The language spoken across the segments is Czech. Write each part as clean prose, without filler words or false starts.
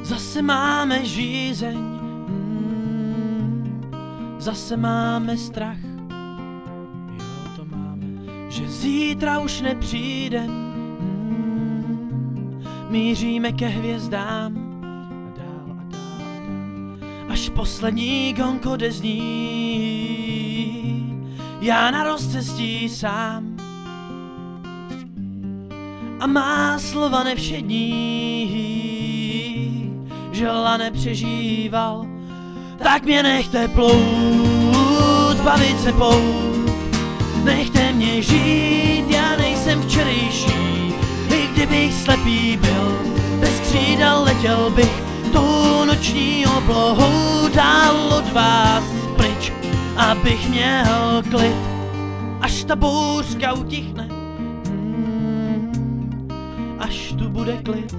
Zase máme žízeň, zase máme strach. Jo, to máme, že zítra už nepřijdem. Míříme ke hvězdám a dál a dál a dál, až poslední gong odezní. Já na rozcestí sám a má slova nevšední, že lane přežíval. Tak mě nechte plout, bavit se pout, nechte mě žít, já nejsem včerejší. I kdybych slepý byl, bez křídel letěl bych tou noční oblohou dál od vás pryč, abych měl klid, až ta bouřka utichne, až tu bude klid.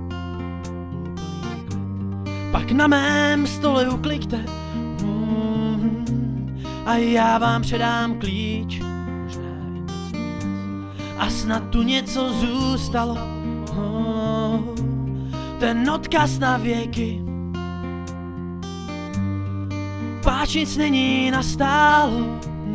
Pak na mém stole uklikte a já vám předám klíč, možná i něco víc, a snad tu něco zůstalo, ten odkaz na věky. Páč nic není nastálo,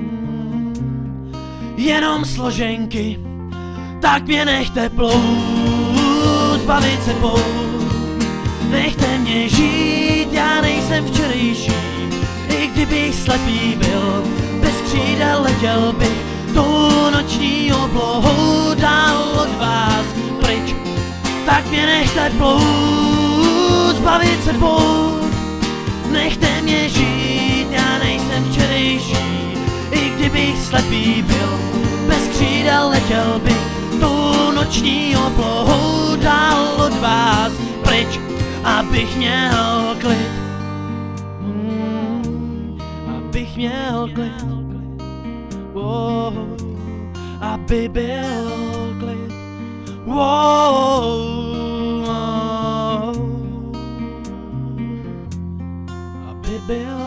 jenom složenky. Tak mě nechte plout, bavit se pout, nechte mě žít, já nejsem včerejší. I kdybych slepý byl, bez křídel letěl bych tou noční oblohou dál od vás pryč. Tak mě nechte plout, bavit se pout, nechte mě žít, já nejsem včerejší. I kdybych slepý byl, bez křídel letěl bych tou noční oblohou dál od vás pryč, abych měl klid, abych měl klid, aby byl klid, aby byl